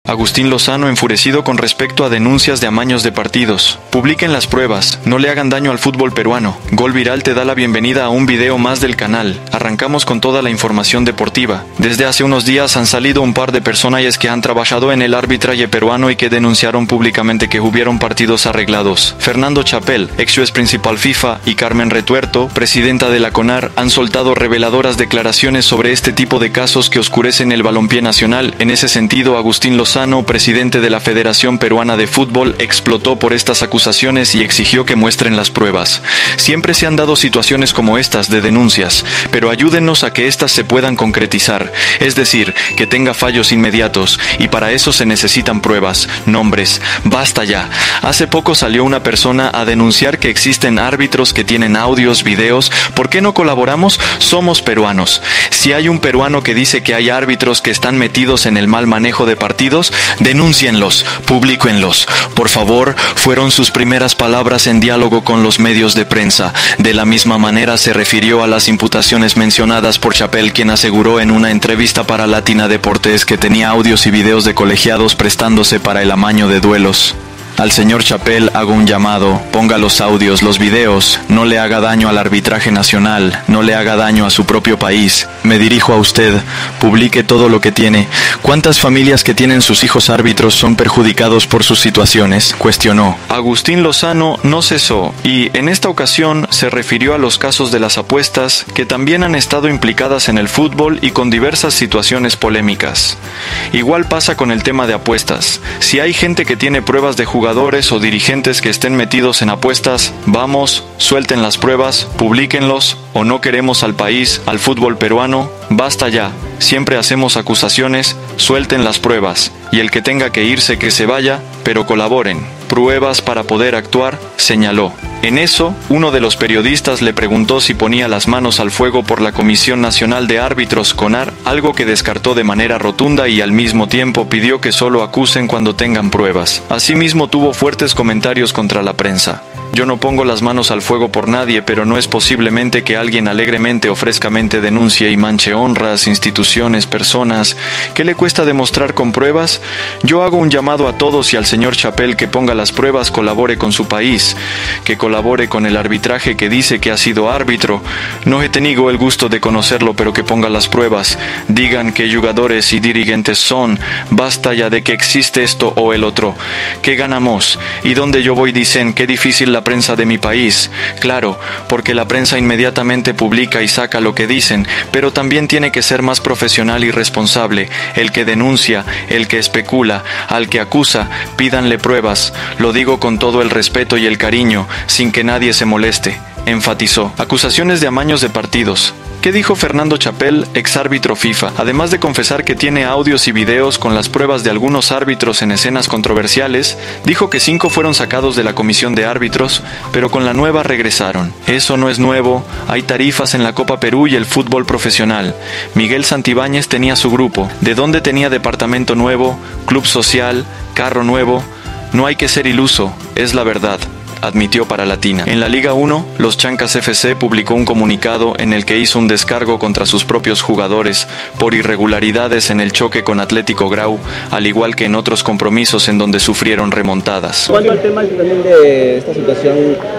Agustín Lozano enfurecido con respecto a denuncias de amaños de partidos. Publiquen las pruebas, no le hagan daño al fútbol peruano. Gol Viral te da la bienvenida a un video más del canal. Arrancamos con toda la información deportiva. Desde hace unos días han salido un par de personajes que han trabajado en el arbitraje peruano y que denunciaron públicamente que hubieron partidos arreglados. Fernando Chapel, ex juez principal FIFA, y Carmen Retuerto, presidenta de la CONAR, han soltado reveladoras declaraciones sobre este tipo de casos que oscurecen el balompié nacional. En ese sentido, Agustín Lozano, presidente de la Federación Peruana de Fútbol, explotó por estas acusaciones y exigió que muestren las pruebas. Siempre se han dado situaciones como estas de denuncias, pero ayúdennos a que éstas se puedan concretizar, es decir, que tenga fallos inmediatos, y para eso se necesitan pruebas, nombres. Basta ya. Hace poco salió una persona a denunciar que existen árbitros que tienen audios, videos. ¿Por qué no colaboramos? Somos peruanos. Si hay un peruano que dice que hay árbitros que están metidos en el mal manejo de partidos, denúncienlos, publíquenlos. Por favor, fueron sus primeras palabras en diálogo con los medios de prensa. De la misma manera se refirió a las imputaciones mencionadas por Chapel, quien aseguró en una entrevista para Latina Deportes que tenía audios y videos de colegiados prestándose para el amaño de duelos. Al señor Chapel hago un llamado, ponga los audios, los videos, no le haga daño al arbitraje nacional, no le haga daño a su propio país. Me dirijo a usted, publique todo lo que tiene. ¿Cuántas familias que tienen sus hijos árbitros son perjudicados por sus situaciones?, cuestionó. Agustín Lozano no cesó y en esta ocasión se refirió a los casos de las apuestas que también han estado implicadas en el fútbol y con diversas situaciones polémicas. Igual pasa con el tema de apuestas. Si hay gente que tiene pruebas de jugadores o dirigentes que estén metidos en apuestas, vamos, suelten las pruebas, publíquenlos, o no queremos al país, al fútbol peruano. Basta ya, siempre hacemos acusaciones, suelten las pruebas, y el que tenga que irse que se vaya, pero colaboren. Pruebas para poder actuar, señaló. En eso, uno de los periodistas le preguntó si ponía las manos al fuego por la Comisión Nacional de Árbitros CONAR, algo que descartó de manera rotunda y al mismo tiempo pidió que solo acusen cuando tengan pruebas. Asimismo tuvo fuertes comentarios contra la prensa. Yo no pongo las manos al fuego por nadie, pero no es posiblemente que alguien alegremente o frescamente denuncie y manche honras, instituciones, personas. ¿Qué le cuesta demostrar con pruebas? Yo hago un llamado a todos y al señor Chapel que ponga las pruebas, colabore con su país, que colabore con el arbitraje que dice que ha sido árbitro. No he tenido el gusto de conocerlo, pero que ponga las pruebas. Digan qué jugadores y dirigentes son. Basta ya de que existe esto o el otro. ¿Qué ganamos? Y donde yo voy dicen qué difícil la prensa de mi país. Claro, porque la prensa inmediatamente publica y saca lo que dicen, pero también tiene que ser más profesional y responsable. El que denuncia, el que especula, al que acusa, pídanle pruebas. Lo digo con todo el respeto y el cariño, sin que nadie se moleste, enfatizó. Acusaciones de amaños de partidos. ¿Qué dijo Fernando Chapel, exárbitro FIFA? Además de confesar que tiene audios y videos con las pruebas de algunos árbitros en escenas controversiales, dijo que 5 fueron sacados de la comisión de árbitros, pero con la nueva regresaron. Eso no es nuevo, hay tarifas en la Copa Perú y el fútbol profesional. Miguel Santibáñez tenía su grupo. ¿De dónde tenía departamento nuevo, club social, carro nuevo? No hay que ser iluso, es la verdad, admitió para Latina. En la Liga 1, los Chancas FC publicó un comunicado en el que hizo un descargo contra sus propios jugadores por irregularidades en el choque con Atlético Grau, al igual que en otros compromisos en donde sufrieron remontadas. ¿Cuánto al tema también de esta situación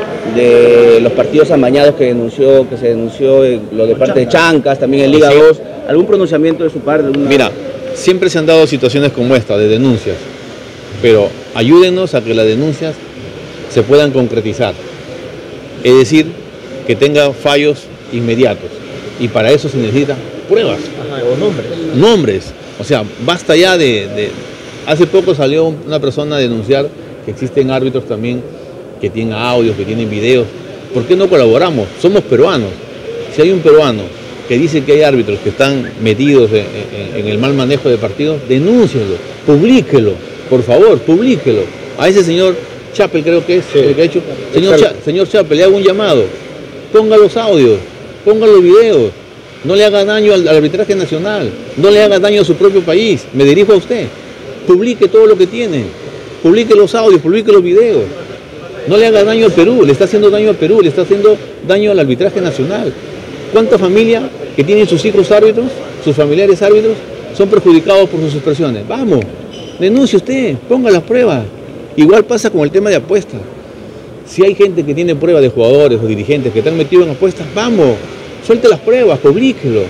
de los partidos amañados que se denunció lo de parte de Chancas, también en Liga 2, algún pronunciamiento de su parte? Mira, siempre se han dado situaciones como esta, de denuncias, pero ayúdenos a que las denuncias se puedan concretizar, es decir, que tenga fallos inmediatos, y para eso se necesitan pruebas. O nombres. Nombres, o sea, basta ya Hace poco salió una persona a denunciar que existen árbitros también que tienen audios, que tienen videos. ¿Por qué no colaboramos? Somos peruanos. Si hay un peruano que dice que hay árbitros que están metidos en el mal manejo de partidos, denúncienlo, publíquelo, por favor, publíquelo. A ese señor Chapel creo que es el que ha hecho. Señor Chapel, le hago un llamado. Ponga los audios, ponga los videos. No le haga daño al arbitraje nacional. No le haga daño a su propio país. Me dirijo a usted. Publique todo lo que tiene. Publique los audios, publique los videos. No le haga daño al Perú. Le está haciendo daño al Perú. Le está haciendo daño al arbitraje nacional. ¿Cuántas familias que tienen sus hijos árbitros, sus familiares árbitros, son perjudicados por sus expresiones? Vamos, denuncie usted, ponga las pruebas. Igual pasa con el tema de apuestas. Si hay gente que tiene pruebas de jugadores o dirigentes que están metidos en apuestas, vamos, suelte las pruebas, publíquelo.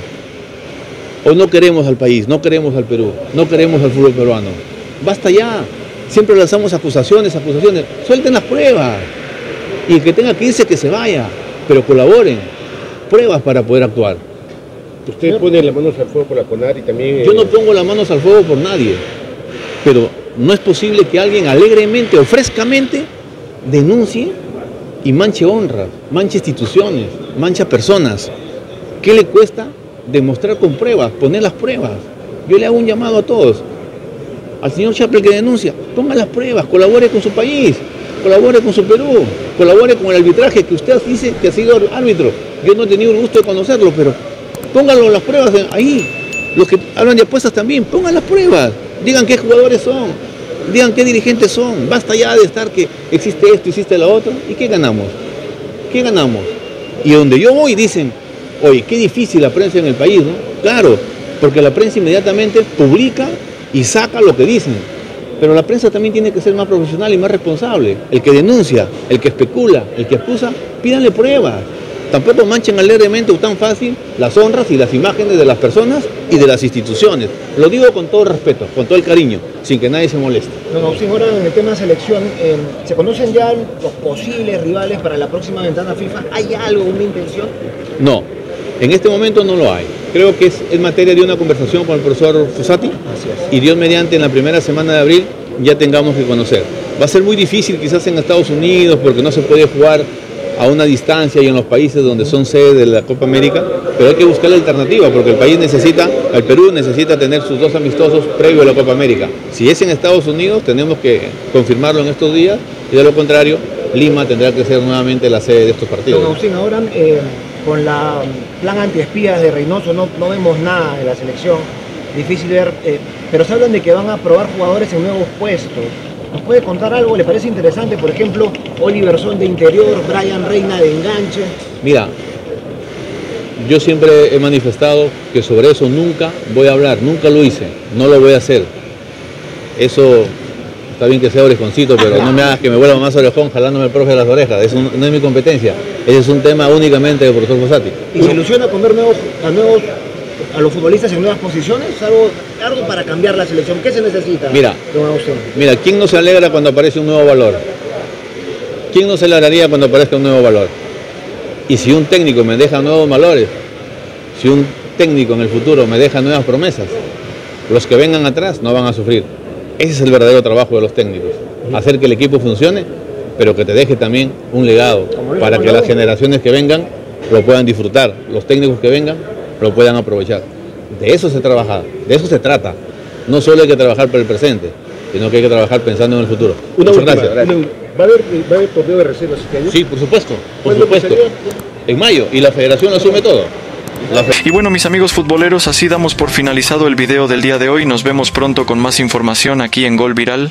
O no queremos al país, no queremos al Perú, no queremos al fútbol peruano. Basta ya, siempre lanzamos acusaciones, suelten las pruebas. Y el que tenga que irse, que se vaya, pero colaboren, pruebas para poder actuar. Usted pone las manos al fuego por la CONAR y también... Yo no pongo las manos al fuego por nadie, pero no es posible que alguien alegremente o frescamente denuncie y manche honras, manche instituciones, mancha personas. ¿Qué le cuesta demostrar con pruebas, poner las pruebas? Yo le hago un llamado a todos. Al señor Chaplin que denuncia, ponga las pruebas, colabore con su país, colabore con su Perú, colabore con el arbitraje que usted dice que ha sido árbitro. Yo no he tenido el gusto de conocerlo, pero pónganlo las pruebas ahí. Los que hablan de apuestas también, pongan las pruebas. Digan qué jugadores son, digan qué dirigentes son. Basta ya de estar que existe esto, existe lo otro. ¿Y qué ganamos? ¿Qué ganamos? Y donde yo voy dicen, oye, qué difícil la prensa en el país, ¿no? Claro, porque la prensa inmediatamente publica y saca lo que dicen. Pero la prensa también tiene que ser más profesional y más responsable. El que denuncia, el que especula, el que acusa, pídanle pruebas. Tampoco manchen alegremente o tan fácil las honras y las imágenes de las personas y de las instituciones. Lo digo con todo respeto, con todo el cariño, sin que nadie se moleste. Don Agustín, ahora en el tema de selección, ¿se conocen ya los posibles rivales para la próxima ventana FIFA? ¿Hay algo, una intención? No, en este momento no lo hay. Creo que es materia de una conversación con el profesor Fossati y Dios mediante en la primera semana de abril ya tengamos que conocer. Va a ser muy difícil quizás en Estados Unidos porque no se puede jugar a una distancia y en los países donde son sede de la Copa América, pero hay que buscar la alternativa porque el Perú necesita tener sus 2 amistosos previo a la Copa América. Si es en Estados Unidos tenemos que confirmarlo en estos días y de lo contrario Lima tendrá que ser nuevamente la sede de estos partidos. Don Agustín, ahora con la plan antiespías de Reynoso no vemos nada de la selección, difícil ver, pero se hablan de que van a probar jugadores en nuevos puestos. ¿Nos puede contar algo? ¿Le parece interesante? Por ejemplo, Oliver Son de interior, Brian Reina de enganche. Mira, yo siempre he manifestado que sobre eso nunca voy a hablar, nunca lo hice, no lo voy a hacer. Eso está bien que sea orejoncito, pero no me hagas que me vuelva más orejón jalándome el profe de las orejas, eso no es mi competencia, ese es un tema únicamente del profesor Fossati. ¿Y se ilusiona con ver a los futbolistas en nuevas posiciones? Algo para cambiar la selección. ¿Qué se necesita, don Agustín? Mira, ¿quién no se alegra cuando aparece un nuevo valor? ¿Quién no se alegraría cuando aparezca un nuevo valor? Y si un técnico me deja nuevos valores, si un técnico en el futuro me deja nuevas promesas, los que vengan atrás no van a sufrir. Ese es el verdadero trabajo de los técnicos. Hacer que el equipo funcione, pero que te deje también un legado para que las generaciones que vengan lo puedan disfrutar, los técnicos que vengan lo puedan aprovechar. De eso se trabaja, de eso se trata. No solo hay que trabajar para el presente, sino que hay que trabajar pensando en el futuro. Muchas gracias. ¿Va a haber torneo de reservas este año? Sí, por supuesto, por supuesto. En mayo, y la federación asume todo. Y bueno, mis amigos futboleros, así damos por finalizado el video del día de hoy. Nos vemos pronto con más información aquí en Gol Viral.